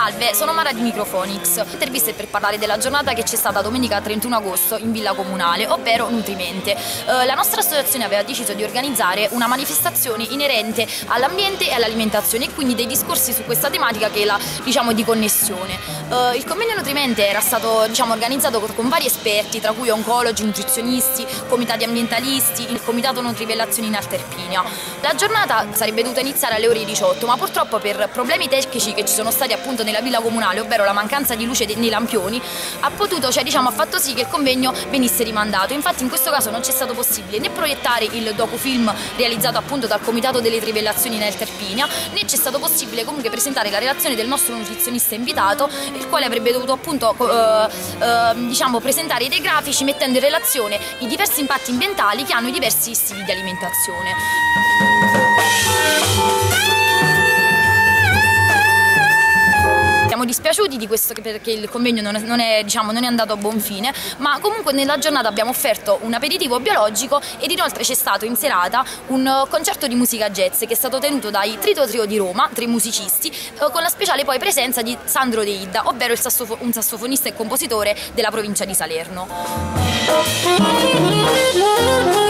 Salve, sono Mara di Microphonics, interviste per parlare della giornata che c'è stata domenica 31 agosto in Villa Comunale, ovvero Nutrimente. La nostra associazione aveva deciso di organizzare una manifestazione inerente all'ambiente e all'alimentazione e quindi dei discorsi su questa tematica che è la, di connessione. Il convegno Nutrimente era stato organizzato con vari esperti, tra cui oncologi, nutrizionisti, comitati ambientalisti, il comitato Nutrivellazioni in Alta Irpinia. La giornata sarebbe dovuta iniziare alle ore 18, ma purtroppo per problemi tecnici che ci sono stati appunto nella Villa Comunale, ovvero la mancanza di luce nei lampioni, ha fatto sì che il convegno venisse rimandato. Infatti in questo caso non c'è stato possibile né proiettare il docufilm realizzato appunto dal comitato delle trivellazioni in Alta Irpinia, né c'è stato possibile comunque presentare la relazione del nostro nutrizionista invitato, il quale avrebbe dovuto appunto presentare dei grafici mettendo in relazione i diversi impatti ambientali che hanno i diversi stili di alimentazione. Siamo dispiaciuti di questo perché il convegno non è andato a buon fine, ma comunque nella giornata abbiamo offerto un aperitivo biologico ed inoltre c'è stato in serata un concerto di musica jazz che è stato tenuto dai Trito Trio di Roma, 3 musicisti, con la speciale poi presenza di Sandro De Idda, ovvero un sassofonista e compositore della provincia di Salerno.